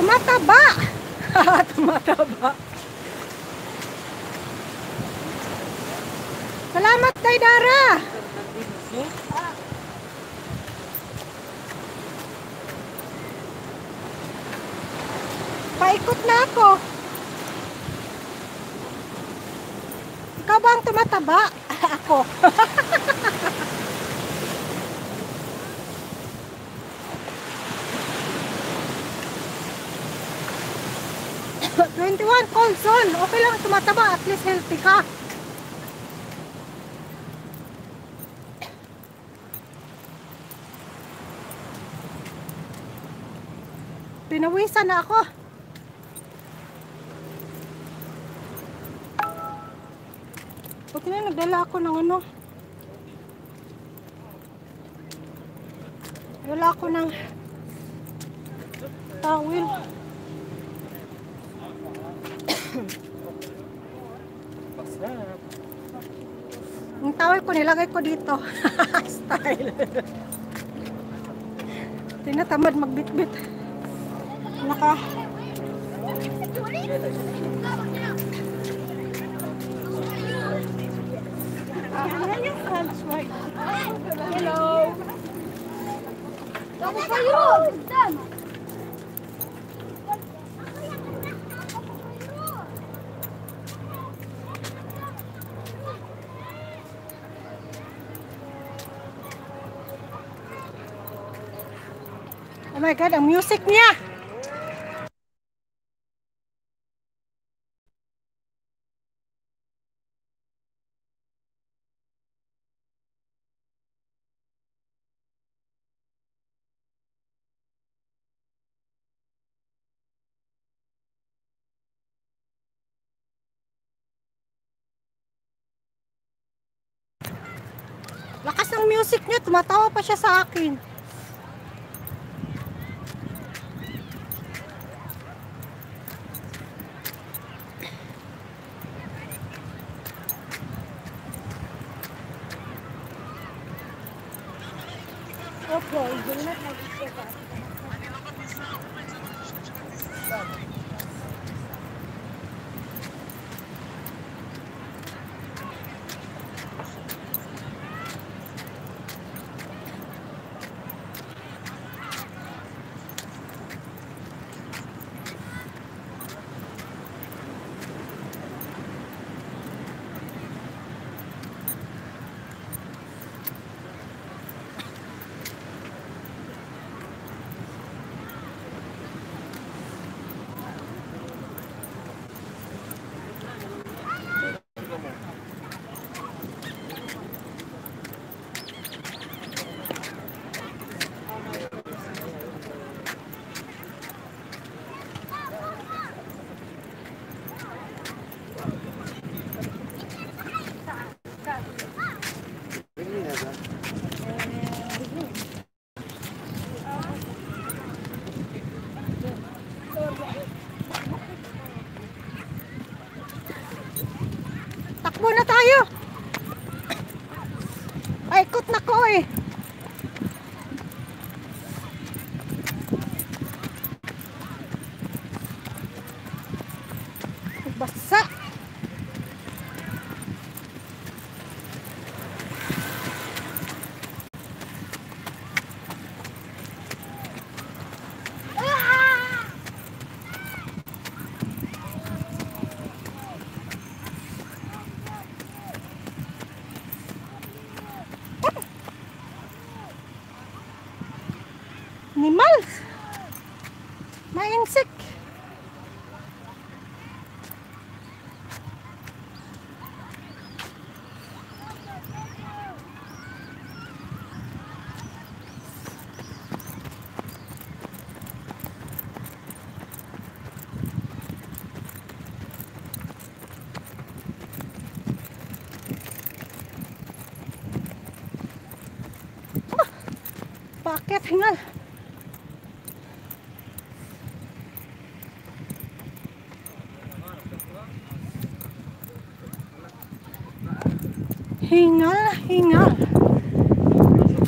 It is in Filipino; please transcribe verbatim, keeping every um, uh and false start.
Tumataba. Tumataba. Salamat, Daydara. Paikot na ako. Ikaw ba ang tumataba? Ako. twenty-one cold zone. Okay lang tumataba. At least healthy ka. Pinawisan na ako. Buti na nagdala ako ng ano. Nagdala ako ng towel. Yung towel ko nilagay ko dito. Style. Tinatamad magbitbit. Naka hello. Vamos kayo. Oh my God, ang music niya. Lakas ng music niya, tumatawa pa siya sa akin. Okay, do not have to say that. Takbo na tayo. Paikot na ko eh. Basa. Animals. May insect. Oh, bakit hingal? Hingal, hingal.